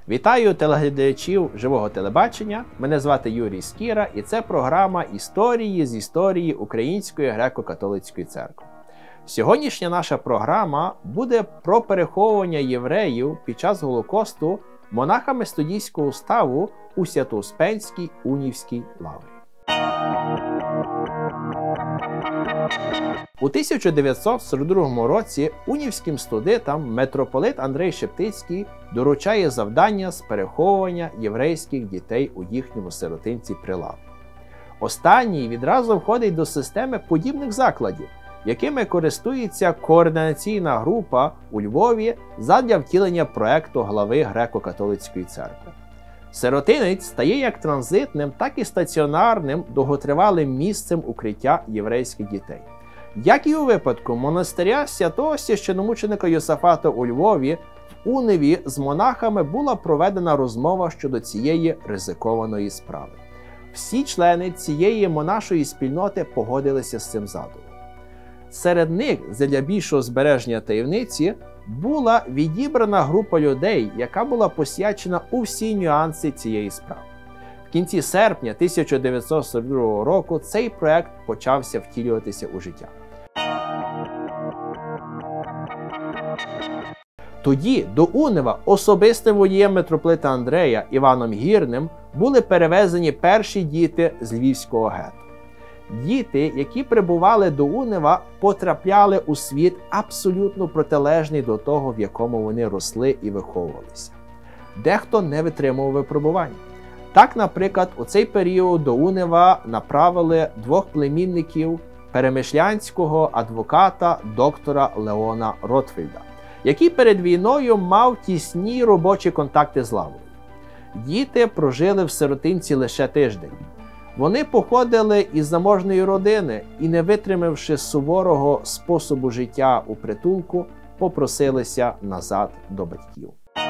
Вітаю телеглядачів Живого телебачення. Мене звати Юрій Скіра і це програма «Історії з історії Української греко-католицької церкви». Сьогоднішня наша програма буде про переховування євреїв під час Голокосту монахами Студійського уставу у Свято-Успенській Унівській лаврі. У 1942 році унівським студитам митрополит Андрей Шептицький доручає завдання з переховування єврейських дітей у їхньому сиротинці при лаврі. Останній відразу входить до системи подібних закладів, якими користується координаційна група у Львові задля втілення проекту глави Греко-католицької церкви. Сиротинець стає як транзитним, так і стаціонарним довготривалим місцем укриття єврейських дітей. Як і у випадку монастиря святого священомученика Йосафата у Львові, в Уневі з монахами була проведена розмова щодо цієї ризикованої справи. Всі члени цієї монашої спільноти погодилися з цим задумом. Серед них, задля більшого збереження таємниці, була відібрана група людей, яка була посвячена у всі нюанси цієї справи. В кінці серпня 1942 року цей проект почався втілюватися у життя. Тоді до Унева особистим водієм митрополита Андрея Іваном Гірним були перевезені перші діти з Львівського гетто. Діти, які прибували до Унева, потрапляли у світ абсолютно протилежний до того, в якому вони росли і виховувалися. Дехто не витримував випробувань. Так, наприклад, у цей період до Унева направили двох племінників перемишлянського адвоката доктора Леона Ротфельда, який перед війною мав тісні робочі контакти з лаврою. Діти прожили в сиротинці лише тиждень. Вони походили із заможної родини і, не витримавши суворого способу життя у притулку, попросилися назад до батьків.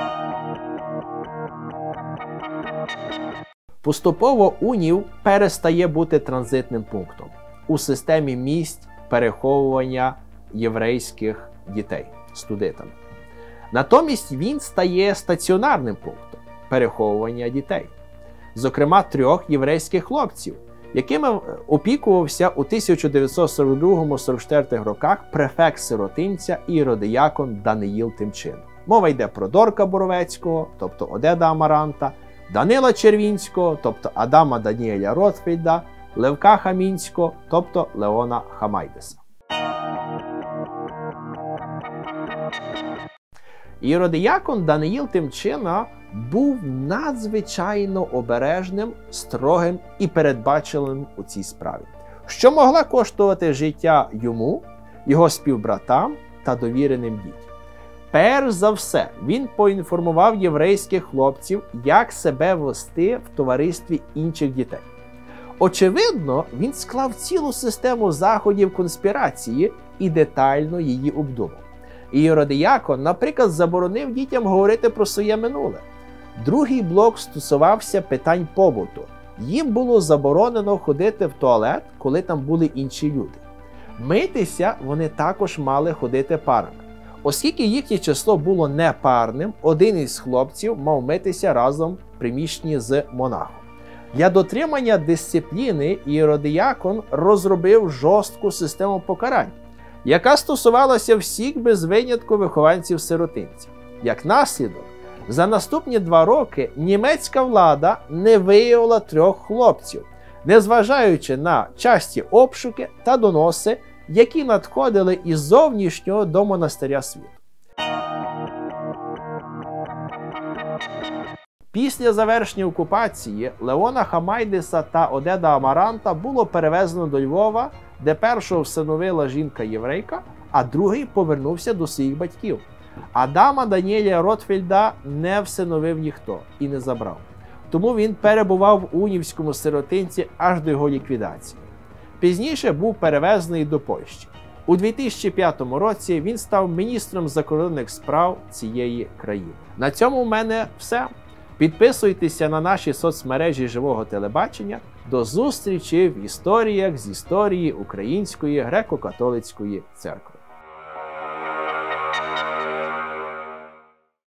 Поступово Унів перестає бути транзитним пунктом у системі місць переховування єврейських дітей студитами. Натомість він стає стаціонарним пунктом переховування дітей. Зокрема, 3 єврейських хлопців, якими опікувався у 1942-44 роках префект сиротинця і іродіякон Даниїл Тимчин. Мова йде про Дорка Боровецького, тобто Одеда Амаранта, Данила Червінського, тобто Адама Даніеля Ротфельда, Левка Хамінського, тобто Леона Хамайдеса. Іродіякон Даниїл Тимчина був надзвичайно обережним, строгим і передбачливим у цій справі, що могла коштувати життя йому, його співбратам та довіреним дітям. Перш за все, він поінформував єврейських хлопців, як себе вести в товаристві інших дітей. Очевидно, він склав цілу систему заходів конспірації і детально її обдумав. Іродіякон, наприклад, заборонив дітям говорити про своє минуле. Другий блок стосувався питань побуту. Їм було заборонено ходити в туалет, коли там були інші люди. Митися вони також мали ходити парами. Оскільки їхнє число було непарним, один із хлопців мав митися разом в приміщенні з монахом. Для дотримання дисципліни іродіякон розробив жорстку систему покарань, яка стосувалася всіх без винятку вихованців сиротинців. Як наслідок, за наступні 2 роки німецька влада не виявила 3 хлопців, незважаючи на часті обшуки та доноси, які надходили із зовнішнього до монастиря світу. Після завершення окупації Леона Хамайдеса та Одеда Амаранта було перевезено до Львова, де першого всиновила жінка-єврейка, а другий повернувся до своїх батьків. Адама Даніеля Ротфельда не всиновив ніхто і не забрав. Тому він перебував в унівському сиротинці аж до його ліквідації. Пізніше був перевезений до Польщі. У 2005 році він став міністром закордонних справ цієї країни. На цьому в мене все. Підписуйтеся на наші соцмережі Живого телебачення. До зустрічі в історіях з історії Української греко-католицької церкви.